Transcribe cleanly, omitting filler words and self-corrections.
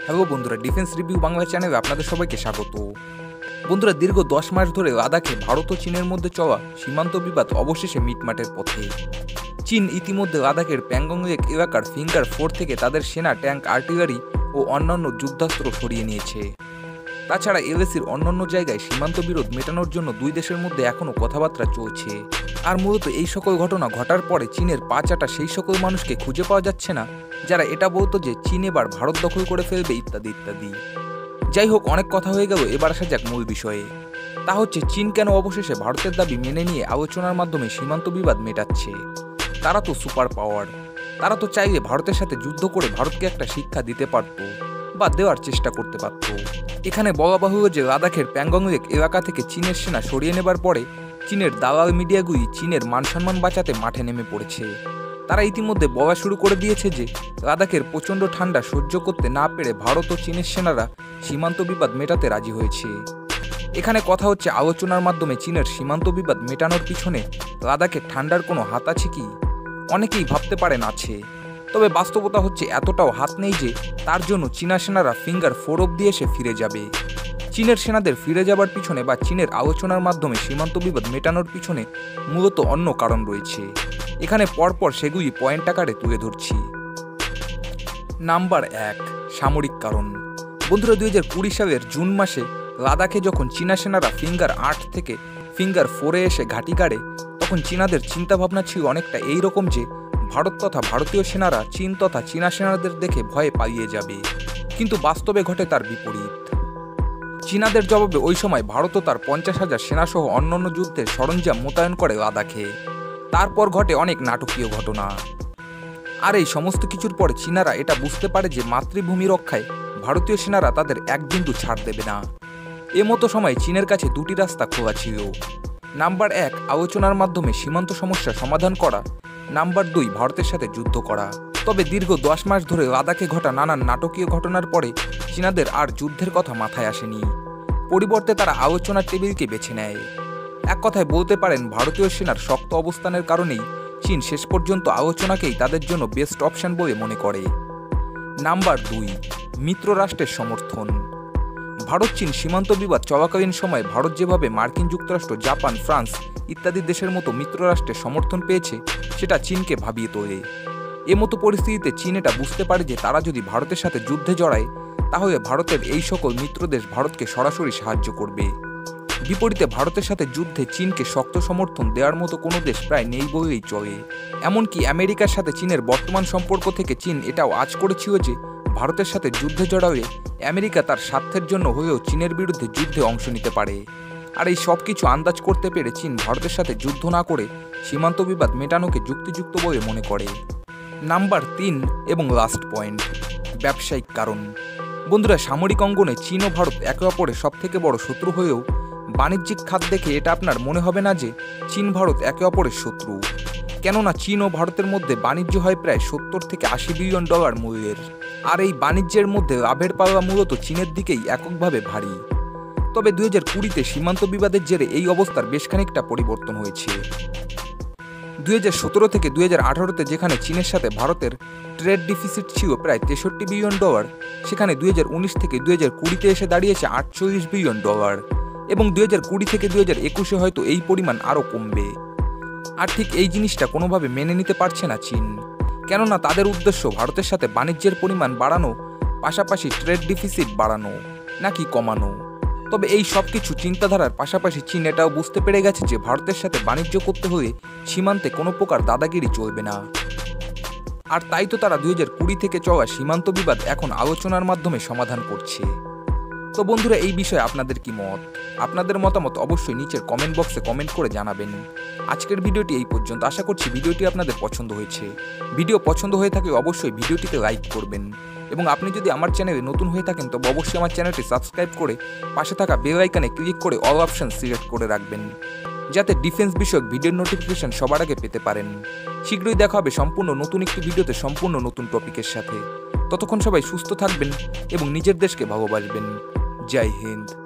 Hello বন্ধুরা, defence review Bangla চ্যানেলে আপনাদের সবাইকে স্বাগত। বন্ধুরা, দীর্ঘ 10 মাস ধরে লাদাখে ভারত ও চীনের মধ্যে চলা সীমান্ত বিবাদ অবশেষে মিটমাটের পথে। চীন ইতিমধ্যে লাদাখের প্যাংগং লেক এলাকার ফিঙ্গার 4 থেকে তাদের সেনা, ট্যাঙ্ক, আর্টিলারি ও অন্যান্য যুদ্ধাস্ত্র সরিয়ে নিয়েছে। তাছাড়া এলএসির অন্যান্য জায়গায় সীমান্ত বিরোধ মেটানোর জন্য দুই দেশের মধ্যে এখনও কথাবার্তা চলছে। আর মূলত এই সকল ঘটনা ঘটার পরে চীনের পা চাটা সেই সকল মানুষকে খুঁজে পাওয়া যাচ্ছে না যারা এটা বলতো যে চীন এবার ভারত দখল করে ফেলবে ইত্যাদি ইত্যাদি। যাই হোক, অনেক কথা হয়ে গেল, এবার আসা যাক মূল বিষয়ে। তা হচ্ছে চীন কেন অবশেষে ভারতের দাবি মেনে নিয়ে আলোচনার মাধ্যমে সীমান্ত বিবাদ মেটাচ্ছে। তারা তো সুপার পাওয়ার, তারা তো চাইলে ভারতের সাথে যুদ্ধ করে ভারতকে একটা শিক্ষা দিতে পারত বা দেওয়ার চেষ্টা করতে পারত। এখানে বলা বাহুল্য যে লাদাখের প্যাংগং লেক এলাকা থেকে চীনের সেনা সরিয়ে নেবার পরে চীনের দালাল মিডিয়াগুলি চীনের মান সম্মান বাঁচাতে মাঠে নেমে পড়েছে। তারা ইতিমধ্যে বলা শুরু করে দিয়েছে যে লাদাখের প্রচণ্ড ঠান্ডা সহ্য করতে না পেরে ভারত ও চীনের সেনারা সীমান্ত বিবাদ মেটাতে রাজি হয়েছে। এখানে কথা হচ্ছে, আলোচনার মাধ্যমে চীনের সীমান্ত বিবাদ মেটানোর পিছনে লাদাখের ঠান্ডার কোনো হাত আছে কি? অনেকেই ভাবতে পারেন আছে, তবে বাস্তবতা হচ্ছে এতটাও হাত নেই যে তার জন্য চীনা সেনারা ফিঙ্গার 4 অবধি এসে ফিরে যাবে। চীনের সেনাদের ফিরে যাবার পিছনে বা চীনের আলোচনার মাধ্যমে সীমান্ত বিবাদ মেটানোর পিছনে মূলত অন্য কারণ রয়েছে। এখানে পরপর সেগুলি পয়েন্ট আকারে তুলে ধরছি। নাম্বার 1, সামরিক কারণ। বন্ধুরা, 2020 সালের জুন মাসে লাদাখে যখন চীনা সেনারা ফিঙ্গার 8 থেকে ফিঙ্গার 4-এ এসে ঘাঁটি গাড়ে, তখন চীনাদের চিন্তাভাবনা ছিল অনেকটা এইরকম যে ভারত তথা ভারতীয় সেনারা চীন তথা চীনা সেনাদের দেখে ভয়ে পালিয়ে যাবে। কিন্তু বাস্তবে ঘটে তার বিপরীত। চীনাদের জবাবে ওই সময় ভারতও তার 50,000 সেনাসহ অন্যান্য যুদ্ধের সরঞ্জাম মোতায়েন করে লাদাখে। তারপর ঘটে অনেক নাটকীয় ঘটনা। আর এই সমস্ত কিছুর পরে চীনারা এটা বুঝতে পারে যে মাতৃভূমি রক্ষায় ভারতীয় সেনারা তাদের এক বিন্দু ছাড় দেবে না। এমতো সময় চীনের কাছে দুটি রাস্তা খোলা ছিল। নাম্বার 1, আলোচনার মাধ্যমে সীমান্ত সমস্যা সমাধান করা। নাম্বার 2, ভারতের সাথে যুদ্ধ করা। তবে দীর্ঘ 10 মাস ধরে লাদাখে ঘটা নানান নাটকীয় ঘটনার পরে চীনাদের আর যুদ্ধের কথা মাথায় আসেনি। পরিবর্তে তারা আলোচনার টেবিলকে বেছে নেয়। এক কথায় বলতে পারেন, ভারতীয় সেনার শক্ত অবস্থানের কারণেই চীন শেষ পর্যন্ত আলোচনাকেই তাদের জন্য বেস্ট অপশন বলে মনে করে। নাম্বার 2, মিত্র রাষ্ট্রের সমর্থন। ভারত চীন সীমান্ত বিবাদ চলাকালীন সময়ে ভারত যেভাবে মার্কিন যুক্তরাষ্ট্র, জাপান, ফ্রান্স ইত্যাদি দেশের মতো মিত্র রাষ্ট্রের সমর্থন পেয়েছে সেটা চীনকে ভাবিয়ে তোলে। এমতো পরিস্থিতিতে চীন এটা বুঝতে পারে যে তারা যদি ভারতের সাথে যুদ্ধে জড়ায় তাহলে ভারতের এই সকল মিত্রদেশ ভারতকে সরাসরি সাহায্য করবে। বিপরীতে ভারতের সাথে যুদ্ধে চীনকে শক্ত সমর্থন দেওয়ার মতো কোনো দেশ প্রায় নেই বলেই চলে। এমনকি আমেরিকার সাথে চীনের বর্তমান সম্পর্ক থেকে চীন এটাও আঁচ করেছিল যে ভারতের সাথে যুদ্ধে জড়ালে আমেরিকা তার স্বার্থের জন্য হলেও চীনের বিরুদ্ধে যুদ্ধে অংশ নিতে পারে। আর এই সব কিছু আন্দাজ করতে পেরে চীন ভারতের সাথে যুদ্ধ না করে সীমান্ত বিবাদ মেটানোকে যুক্তিযুক্ত বলে মনে করে। নাম্বার 3 এবং লাস্ট পয়েন্ট, ব্যবসায়িক কারণ। বন্ধুরা, সামরিক অঙ্গনে চীন ও ভারত একে অপরের সবথেকে বড় শত্রু হয়েও বাণিজ্যিক খাত দেখে এটা আপনার মনে হবে না যে চীন ভারত একে অপরের শত্রু। কেননা চীন ও ভারতের মধ্যে বাণিজ্য হয় প্রায় 70 থেকে 80 বিলিয়ন ডলার মূল্যের। আর এই বাণিজ্যের মধ্যে লাভের পাল্লা মূলত চীনের দিকেই এককভাবে ভারী। তবে 2020-তে সীমান্ত বিবাদের জেরে এই অবস্থার বেশ খানিকটা পরিবর্তন হয়েছে। 2017 থেকে 2018-তে যেখানে চীনের সাথে ভারতের ট্রেড ডিফিসিট ছিল প্রায় 63 বিলিয়ন ডলার, সেখানে 2019 থেকে 2020-তে এসে দাঁড়িয়েছে 48 বিলিয়ন ডলার। এবং 2020 থেকে 2021-এ হয়তো এই পরিমাণ আরও কমবে। আর ঠিক এই জিনিসটা কোনোভাবে মেনে নিতে পারছে না চীন। কেননা তাদের উদ্দেশ্য ভারতের সাথে বাণিজ্যের পরিমাণ বাড়ানো, পাশাপাশি ট্রেড ডিফিসিট বাড়ানো নাকি কমানো। তবে এই সব কিছু চিন্তাধারার পাশাপাশি চীন এটাও বুঝতে পেরে গেছে যে ভারতের সাথে বাণিজ্য করতে হলে সীমান্তে কোনো প্রকার দাদাগিরি চলবে না। আর তাই তো তারা 2020 থেকে চলা সীমান্ত বিবাদ এখন আলোচনার মাধ্যমে সমাধান করছে। তো বন্ধুরা, এই বিষয়ে আপনাদের কি মত? আপনাদের মতামত অবশ্যই নিচের কমেন্ট বক্সে কমেন্ট করে জানাবেন। আজকের ভিডিওটি এই পর্যন্ত। আশা করছি ভিডিওটি আপনাদের পছন্দ হয়েছে। ভিডিও পছন্দ হয়ে থাকলে অবশ্যই ভিডিওটিতে লাইক করবেন। এবং আপনি যদি আমার চ্যানেলে নতুন হয়ে থাকেন তবে অবশ্যই আমার চ্যানেলটি সাবস্ক্রাইব করে পাশে থাকা বেল আইকনে ক্লিক করে অল অপশন সিলেক্ট করে রাখবেন, যাতে ডিফেন্স বিষয়ক ভিডিওর নোটিফিকেশন সবার আগে পেতে পারেন। শীঘ্রই দেখা হবে সম্পূর্ণ নতুন একটি ভিডিওতে সম্পূর্ণ নতুন টপিকের সাথে। ততক্ষণ সবাই সুস্থ থাকবেন এবং নিজের দেশকে ভালোবাসবেন। জয় হিন্দ।